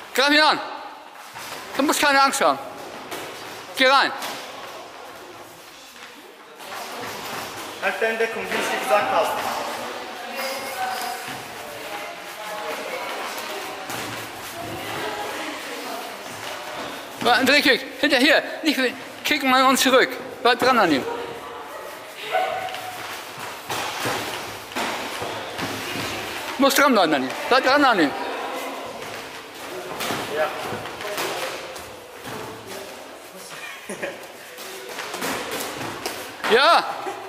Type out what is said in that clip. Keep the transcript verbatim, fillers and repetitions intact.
Greif ihn an. Du musst keine Angst haben. Geh rein. Halt deine Deckung, wie ich dir gesagt habe. Ein Drehkick. Hinterher. Nicht kicken wir uns zurück. Bleib dran an ihm. Du musst dran bleiben an ihm. Bleib dran an ihm. Ja. Ja.